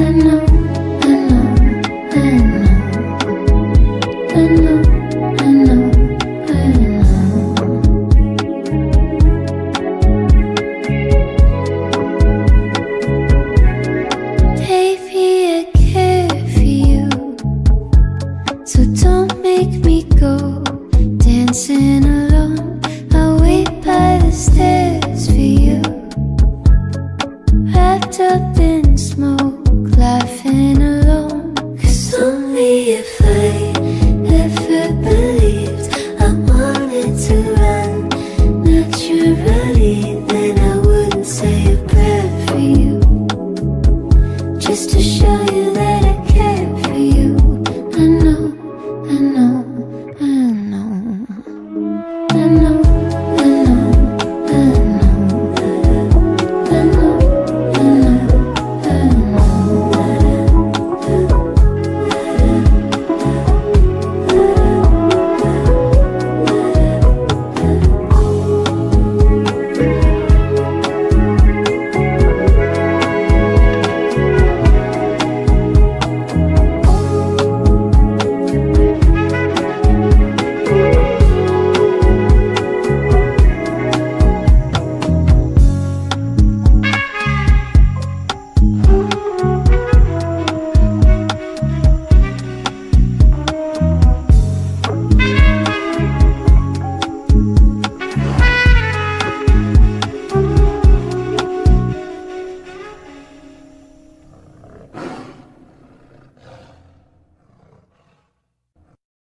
know, I know, I know, I know, I know, I know. Baby, I care for you, so don't make me go dancing alone. I'll wait by the stairs for you, wrapped up in smoke, laughing alone. 'Cause only if I ever believed I wanted to run naturally, then I wouldn't say a prayer for you, just to show you